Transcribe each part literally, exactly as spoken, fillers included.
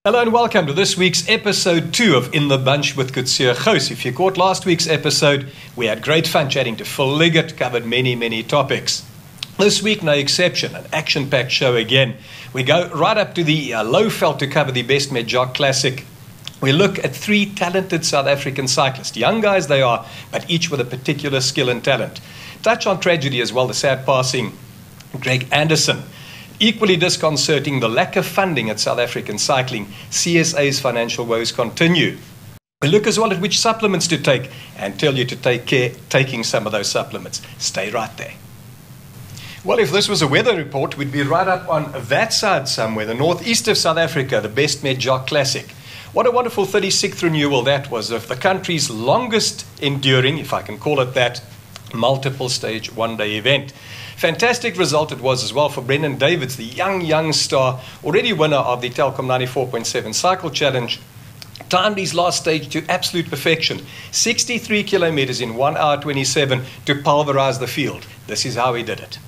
Hello and welcome to this week's episode two of In the Bunch with Coetzee Gous. If you caught last week's episode, we had great fun chatting to Phil Liggett, covered many, many topics. This week, no exception, an action-packed show again. We go right up to the uh, Lowveld to cover the Best Met Jock Classic. We look at three talented South African cyclists. Young guys they are, but each with a particular skill and talent. Touch on tragedy as well, the sad passing Greg Anderson. Equally disconcerting, the lack of funding at South African cycling. C S A's financial woes continue. We look as well at which supplements to take and tell you to take care taking some of those supplements. Stay right there. Well, if this was a weather report, we'd be right up on that side somewhere, the northeast of South Africa, the Best Met Jock Classic. What a wonderful thirty-sixth renewal that was of the country's longest enduring, if I can call it that, multiple stage one-day event. Fantastic result it was as well for Brendan Davids, the young, young star, already winner of the Telkom ninety-four point seven Cycle Challenge. Timed his last stage to absolute perfection. sixty-three kilometers in one hour twenty-seven to pulverize the field. This is how he did it.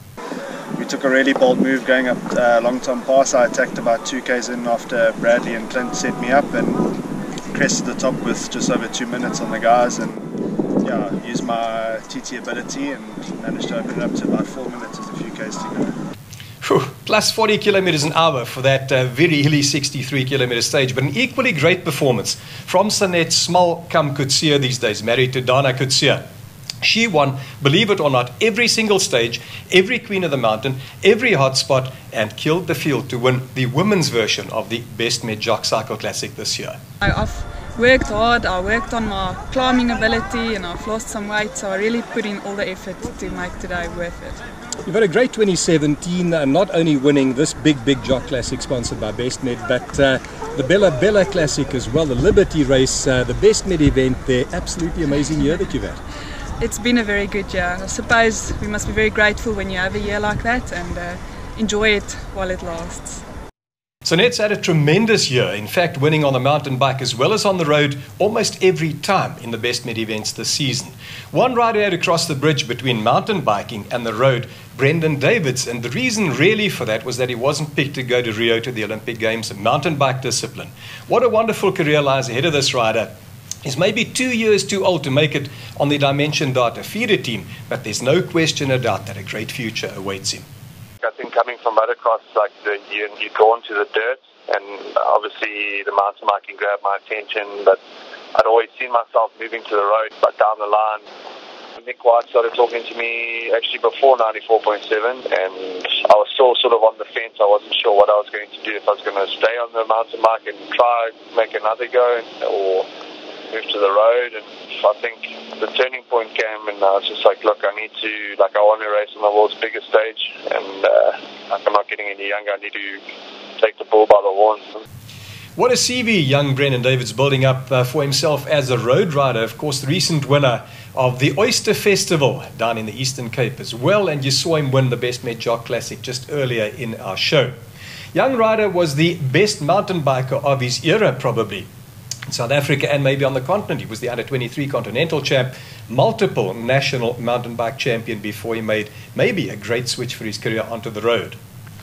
We took a really bold move going up uh, Long-Tom Pass. I attacked about two Ks in after Bradley and Clint set me up and crested the top with just over two minutes on the guys. And yeah, used my T T ability and managed to open it up to about four minutes with a few Ks to go. Whew, plus forty kilometers an hour for that uh, very hilly sixty-three kilometer stage, but an equally great performance from Sanette Small come Coetzee these days, married to Dana Coetzee. She won, believe it or not, every single stage, every Queen of the Mountain, every hotspot, and killed the field to win the women's version of the Best Met Jock Cycle Classic this year. I've worked hard, I worked on my climbing ability and I've lost some weight, so I really put in all the effort to make today worth it. You've had a great twenty seventeen, uh, not only winning this big, big Jock Classic sponsored by Best Met, but uh, the Bella Bella Classic as well, the Liberty Race, uh, the Best Met event there. Absolutely amazing year that you've had. It's been a very good year. I suppose we must be very grateful when you have a year like that and uh, enjoy it while it lasts. Sanette's had a tremendous year, in fact winning on the mountain bike as well as on the road almost every time in the Best Met events this season. One rider had to cross the bridge between mountain biking and the road, Brendan Davids, and the reason really for that was that he wasn't picked to go to Rio to the Olympic Games in mountain bike discipline. What a wonderful career lies ahead of this rider. He's maybe two years too old to make it on the Dimension Data feeder team, but there's no question or doubt that a great future awaits him. I think coming from motocross, like the, you, you go into the dirt, and obviously the mountain biking grabbed my attention, but I'd always seen myself moving to the road, but down the line. Nick White started talking to me actually before ninety-four point seven, and I was still sort of on the fence. I wasn't sure what I was going to do, if I was going to stay on the mountain bike and try make another go, or move to the road. And I think the turning point came, and I was just like, look, I need to, like, I want to race on the world's biggest stage, and uh, like, I'm not getting any younger. I need to take the bull by the horns. What a C V young Brendan Davids building up uh, for himself as a road rider. Of course, the recent winner of the Oyster Festival down in the Eastern Cape as well, and you saw him win the Best Met Jock Classic just earlier in our show. Young rider was the best mountain biker of his era, probably. In South Africa and maybe on the continent. He was the under twenty-three continental champ, multiple national mountain bike champion before he made maybe a great switch for his career onto the road.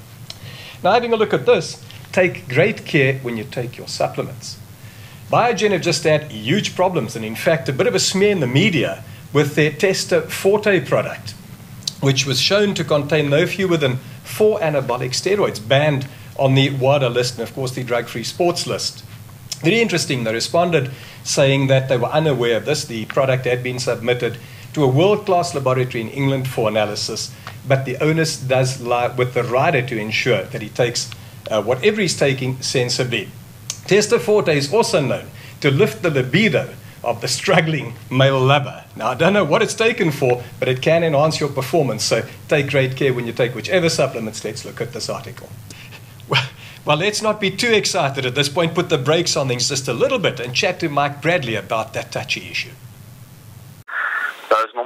Now, having a look at this, take great care when you take your supplements. Biogen have just had huge problems, and in fact a bit of a smear in the media with their Tester Forte product, which was shown to contain no fewer than four anabolic steroids, banned on the WADA list and of course the drug-free sports list. Very interesting, they responded saying that they were unaware of this. The product had been submitted to a world-class laboratory in England for analysis, but the onus does lie with the rider to ensure that he takes uh, whatever he's taking sensibly. Tester Forte is also known to lift the libido of the struggling male lover. Now, I don't know what it's taken for, but it can enhance your performance, so take great care when you take whichever supplements. Let's look at this article. Well, Well, let's not be too excited at this point. Put the brakes on things just a little bit and chat to Mike Bradley about that touchy issue. Those normal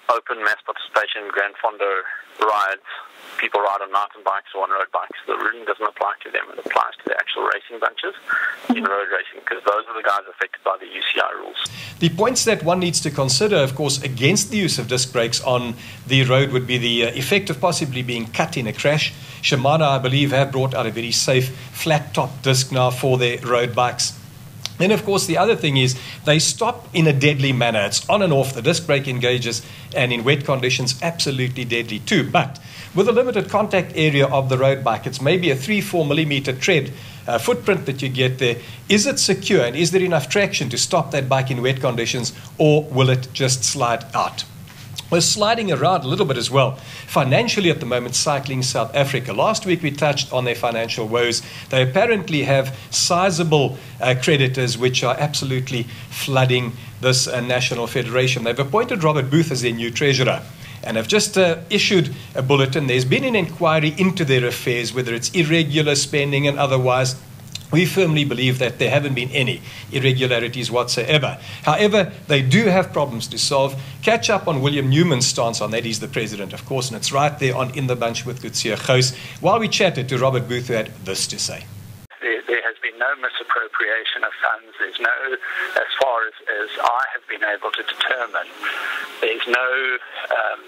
open mass participation Grand Fondo rides, people ride on mountain bikes or on road bikes. The ruling doesn't apply to them. It applies to the actual racing bunches in road racing, because those are the guys affected by the U C I rules. The points that one needs to consider, of course, against the use of disc brakes on the road would be the uh, effect of possibly being cut in a crash. Shimano, I believe, have brought out a very safe flat-top disc now for their road bikes. Then, of course, the other thing is they stop in a deadly manner. It's on and off. The disc brake engages, and in wet conditions, absolutely deadly too. But with a limited contact area of the road bike, it's maybe a three, four millimeter tread uh, footprint that you get there. Is it secure, and is there enough traction to stop that bike in wet conditions, or will it just slide out? We're sliding around a little bit as well. Financially at the moment, Cycling South Africa. Last week we touched on their financial woes. They apparently have sizable uh, creditors which are absolutely flooding this uh, national federation. They've appointed Robert Booth as their new treasurer and have just uh, issued a bulletin. There's been an inquiry into their affairs, whether it's irregular spending and otherwise. We firmly believe that there haven't been any irregularities whatsoever. However, they do have problems to solve. Catch up on William Newman's stance on that. He's the president, of course, and it's right there on In the Bunch with Coetzee Gous. While we chatted to Robert Booth, who had this to say. There, there has been no misappropriation of funds. There's no, as far as, as I have been able to determine, there's no um,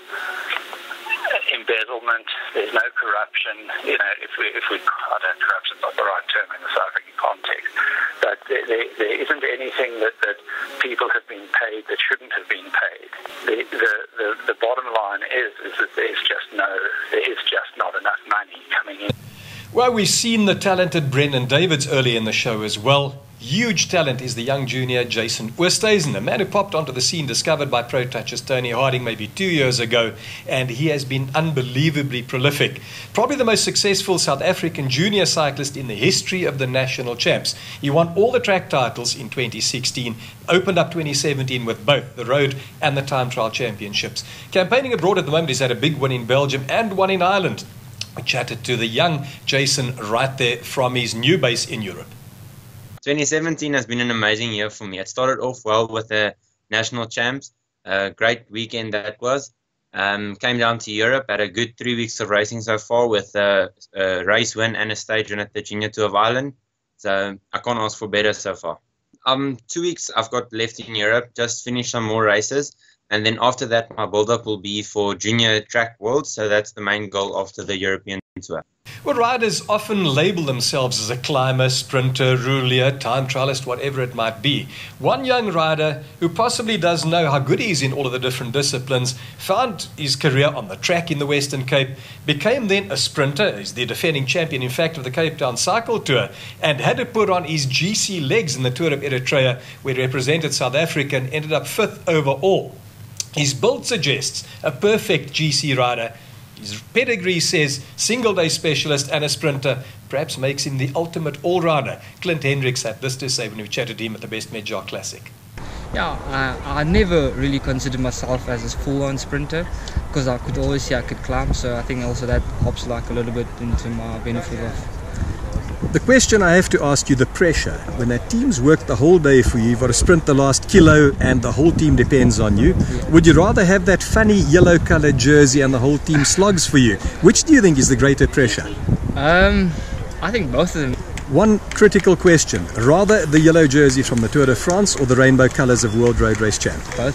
embezzlement, there's no corruption. You know, if we, if we, I don't, corruption's not the right term in the South African context, but there, there, there isn't anything that, that people have been paid that shouldn't have been paid. The, the, the, the bottom line is, is that there's just no, there is just not enough money coming in. Well, we've seen the talented Brendan Davids early in the show as well. Huge talent is the young junior Jason Oosthuizen, a man who popped onto the scene, discovered by Pro Touch's Tony Harding maybe two years ago, and he has been unbelievably prolific. Probably the most successful South African junior cyclist in the history of the national champs. He won all the track titles in twenty sixteen, opened up twenty seventeen with both the road and the time trial championships. Campaigning abroad at the moment, he's had a big win in Belgium and one in Ireland. We chatted to the young Jason right there from his new base in Europe. twenty seventeen has been an amazing year for me. It started off well with the national champs. A great weekend that was. Um, came down to Europe, had a good three weeks of racing so far with a, a race win and a stage win at the Junior Tour of Ireland. So I can't ask for better so far. Um, two weeks I've got left in Europe, just finish some more races. And then after that, my build-up will be for Junior Track Worlds. So that's the main goal after the European Tour. Well, riders often label themselves as a climber, sprinter, roulier, time trialist, whatever it might be. One young rider who possibly does know how good he is in all of the different disciplines found his career on the track in the Western Cape, became then a sprinter. He's the defending champion, in fact, of the Cape Town Cycle Tour, and had to put on his G C legs in the Tour of Eritrea, where he represented South Africa and ended up fifth overall. His build suggests a perfect G C rider. His pedigree says single-day specialist and a sprinter, perhaps makes him the ultimate all-rounder. Clint Hendricks had this to say when we chatted to him at the Best Met Jock Classic. Yeah, I, I never really considered myself as a full-on sprinter because I could always see I could climb, so I think also that helps like a little bit into my benefit of. The question I have to ask you, the pressure, when that team's worked the whole day for you, you've got to sprint the last kilo and the whole team depends on you. Yeah. Would you rather have that funny yellow coloured jersey and the whole team slogs for you? Which do you think is the greater pressure? Um, I think both of them. One critical question, rather the yellow jersey from the Tour de France or the rainbow colours of World Road Race Champ? Both.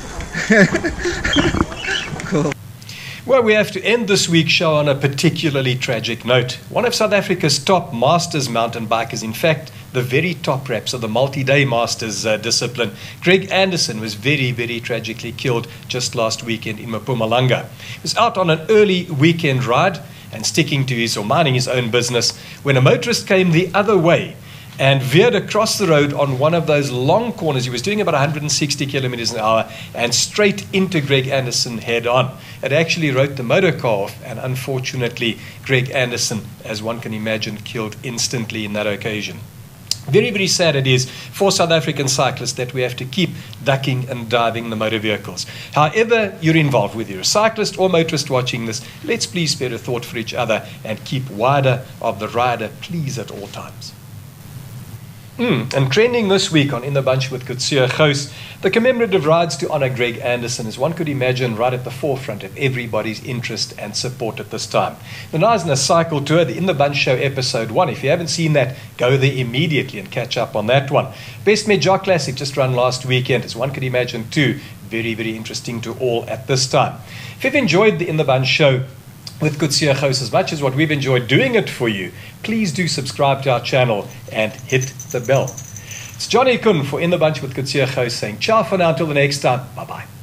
Cool. Well, we have to end this week's show on a particularly tragic note. One of South Africa's top masters mountain bikers, in fact, the very top reps of the multi-day masters uh, discipline, Greg Anderson, was very, very tragically killed just last weekend in Mpumalanga. He was out on an early weekend ride and sticking to his or minding his own business when a motorist came the other way and veered across the road on one of those long corners. He was doing about one hundred sixty kilometers an hour and straight into Greg Anderson head on. It actually wrote the motor car off, and unfortunately Greg Anderson, as one can imagine, killed instantly in that occasion. Very, very sad it is for South African cyclists that we have to keep ducking and diving the motor vehicles. However you're involved, whether you're a cyclist or motorist watching this, let's please spare a thought for each other and keep wider of the rider, please, at all times. Mm, and trending this week on In the Bunch with Coetzee Gous, the commemorative rides to honour Greg Anderson, as one could imagine, right at the forefront of everybody's interest and support at this time. The Knysna Cycle Tour, the In the Bunch Show episode one. If you haven't seen that, go there immediately and catch up on that one. Best Met Jock Classic just run last weekend, as one could imagine too. Very, very interesting to all at this time. If you've enjoyed the In the Bunch Show with Coetzee Gous as much as what we've enjoyed doing it for you, please do subscribe to our channel and hit the bell. It's Johnny Kun for In the Bunch with Coetzee Gous saying ciao for now until the next time. Bye-bye.